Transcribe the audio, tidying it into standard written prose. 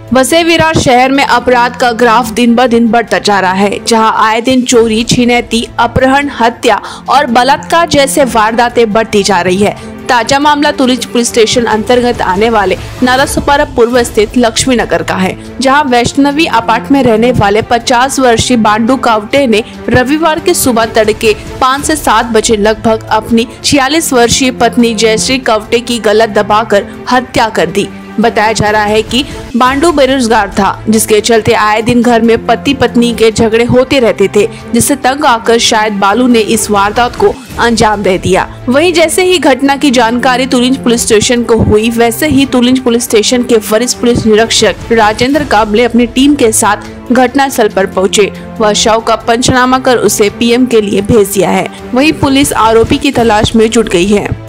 वसई विरार शहर में अपराध का ग्राफ दिन ब दिन बढ़ता जा रहा है, जहां आए दिन चोरी, छिनैती, अपहरण, हत्या और बलात्कार जैसे वारदातें बढ़ती जा रही है। ताजा मामला तुलिच पुलिस स्टेशन अंतर्गत आने वाले नालासोपारा पूर्व स्थित लक्ष्मी नगर का है, जहां वैष्णवी अपार्ट में रहने वाले 50 वर्षीय बांडू कावटे ने रविवार की सुबह तड़के 5 से 7 बजे लगभग अपनी 46 वर्षीय पत्नी जयश्री कावटे की गला दबाकर हत्या कर दी। बताया जा रहा है कि बांडू बेरोजगार था, जिसके चलते आए दिन घर में पति पत्नी के झगड़े होते रहते थे, जिससे तंग आकर शायद बालू ने इस वारदात को अंजाम दे दिया। वहीं जैसे ही घटना की जानकारी तुलिंज पुलिस स्टेशन को हुई, वैसे ही तुलिंज पुलिस स्टेशन के वरिष्ठ पुलिस निरीक्षक राजेंद्र काबले अपनी टीम के साथ घटनास्थल पर पहुंचे। वह शव का पंचनामा कर उसे पीएम के लिए भेज दिया है। वहीं पुलिस आरोपी की तलाश में जुट गई है।